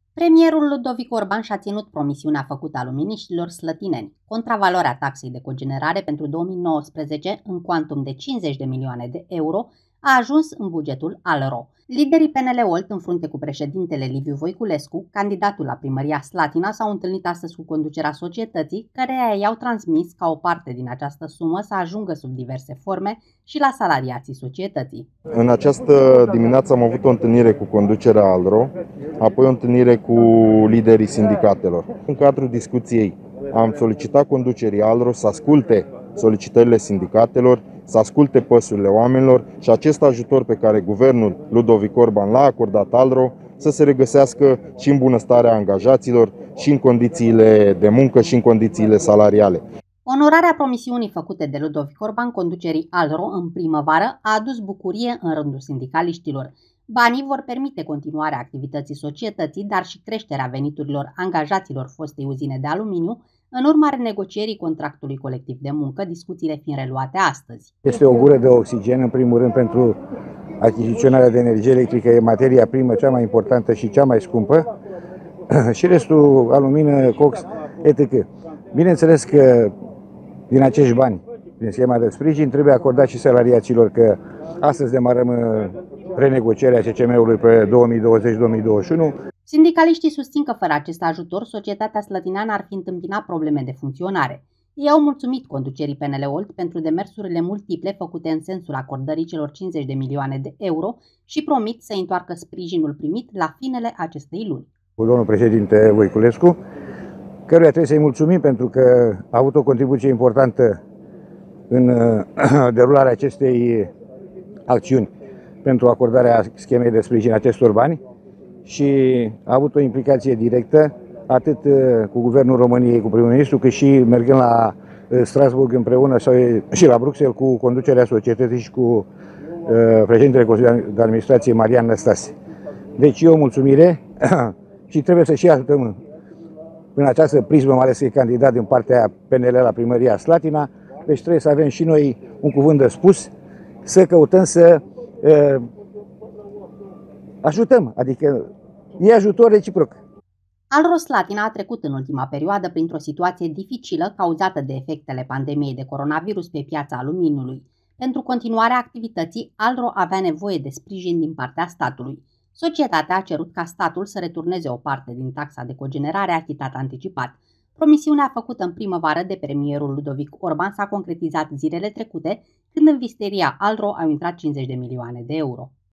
Premierul Ludovic Orban și-a ținut promisiunea făcută aluminiștilor slătineni. Contravaloarea taxei de cogenerare pentru 2019, în cuantum de 50 de milioane de euro, a ajuns în bugetul ALRO. Liderii PNL-Olt, în frunte cu președintele Liviu Voiculescu, candidatul la primăria Slatina, s-au întâlnit astăzi cu conducerea societății, căreia i-au transmis ca o parte din această sumă să ajungă sub diverse forme și la salariații societății. În această dimineață am avut o întâlnire cu conducerea ALRO, apoi o întâlnire cu liderii sindicatelor. În cadrul discuției am solicitat conducerii ALRO să asculte solicitările sindicatelor, să asculte păsurile oamenilor și acest ajutor pe care guvernul Ludovic Orban l-a acordat ALRO să se regăsească și în bunăstarea angajaților, și în condițiile de muncă, și în condițiile salariale. Onorarea promisiunii făcute de Ludovic Orban conducerii ALRO în primăvară a adus bucurie în rândul sindicaliștilor. Banii vor permite continuarea activității societății, dar și creșterea veniturilor angajaților fostei uzine de aluminiu, în urma renegocierii contractului colectiv de muncă, discuțiile fiind reluate astăzi. Este o gură de oxigen, în primul rând, pentru achiziționarea de energie electrică, e materia primă cea mai importantă și cea mai scumpă, și restul, alumină, cox, etc. Bineînțeles că din acești bani, din schema de sprijin, trebuie acordat și salariaților, că astăzi demarăm renegocierea CCM-ului pe 2020-2021. Sindicaliștii susțin că fără acest ajutor, societatea slătineană ar fi întâmpinat probleme de funcționare. Ei au mulțumit conducerii PNL-Olt pentru demersurile multiple făcute în sensul acordării celor 50 de milioane de euro și promit să întoarcă sprijinul primit la finele acestei luni. Domnul președinte Voiculescu, căruia trebuie să-i mulțumim pentru că a avut o contribuție importantă în derularea acestei acțiuni pentru acordarea schemei de sprijin acestor bani și a avut o implicație directă atât cu Guvernul României, cu primul ministru, cât și mergând la Strasbourg împreună sau și la Bruxelles cu conducerea societății și cu președintele Consiliului de Administrație, Marian Năstase. Deci e o mulțumire și trebuie să și ajutăm în această prismă, mai ales că e candidat din partea PNL la primăria Slatina, deci trebuie să avem și noi un cuvânt de spus, să căutăm să ajutăm, adică e ajutor reciproc. ALRO Slatina a trecut în ultima perioadă printr-o situație dificilă cauzată de efectele pandemiei de coronavirus pe piața aluminiului. Pentru continuarea activității, ALRO avea nevoie de sprijin din partea statului. Societatea a cerut ca statul să returneze o parte din taxa de cogenerare achitată anticipat. Promisiunea făcută în primăvară de premierul Ludovic Orban s-a concretizat zilele trecute, când în visteria ALRO au intrat 50 de milioane de euro.